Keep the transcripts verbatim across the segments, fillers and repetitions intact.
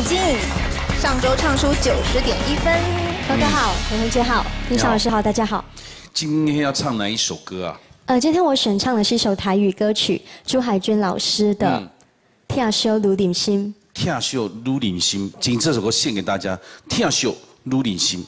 静，上周唱出九十点一分。 哥哥好，文文姐好，林少老师好，大家好。 今天要唱哪一首歌啊？ 呃，今天我选唱的是一首台语歌曲，朱海军老师的《听修如领心》。 听秀如领心，请这首歌献给大家。听秀如领心。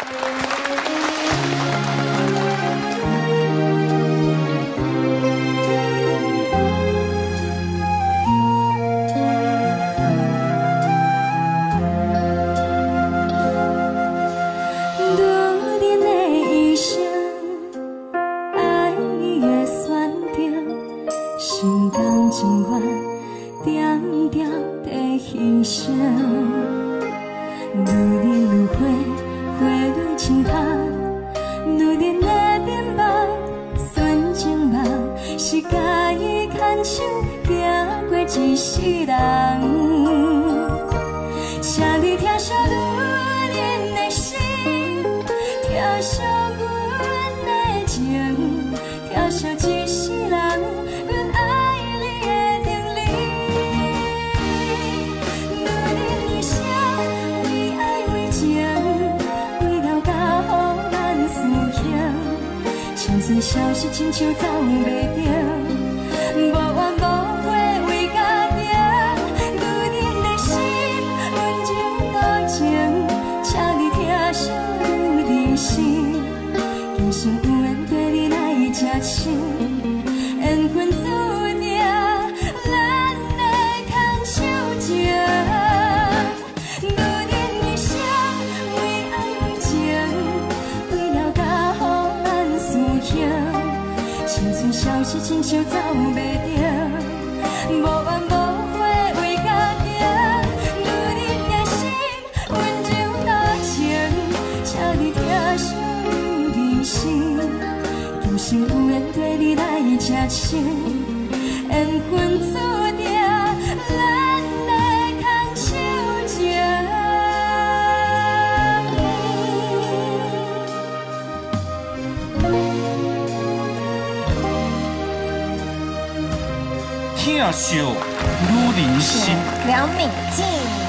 心甘情愿，点点地牺牲。愈忍愈花，花愈清香。愈忍的面目，纯情梦，是家己牵手行过一世人。请你听惜愈忍的心，听惜阮的情，听惜一世人。 青春消失，亲像走袂掉，无怨无悔为家己。愈忍的心，温情多情，请你听惜愈忍心。今生有缘对你来真亲，缘分注定，咱来牵手情。 青春消失，亲像走袂掉，无怨无悔为家己。愈忍的心，温情多情，请你听惜愈忍心。今生有缘对你来真亲，缘分注定，咱来牵手情。 听秀如领心， 梁敏静。